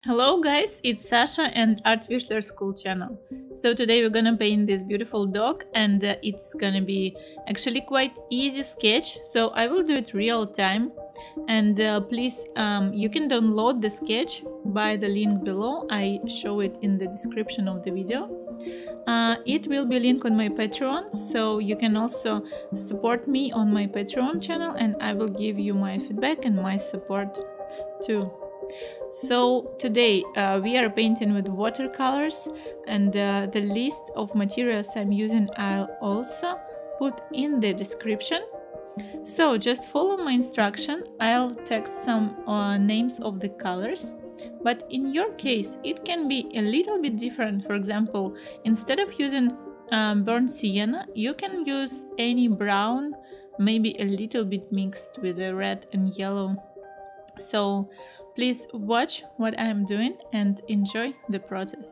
Hello guys, it's Sasha and Art Whistler School channel. So today we're gonna paint this beautiful dog and it's gonna be actually quite easy sketch. So I will do it real time and please you can download the sketch by the link below. I show it in the description of the video. It will be linked on my Patreon, so you can also support me on my Patreon channel and I will give you my feedback and my support too. So today we are painting with watercolors and the list of materials I'm using I'll also put in the description. So just follow my instruction. I'll text some names of the colors, but in your case it can be a little bit different. For example, instead of using burnt sienna, you can use any brown, maybe a little bit mixed with the red and yellow. So please watch what I am doing and enjoy the process.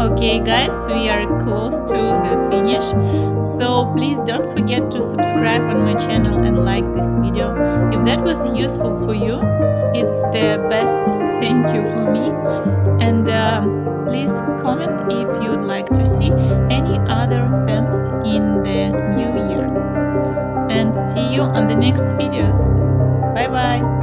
Okay guys, we are close to the finish, so please don't forget to subscribe on my channel and like this video. If that was useful for you, it's the best thank you for me. And please comment if you'd like to see any other themes in the new year. And see you on the next videos. Bye bye!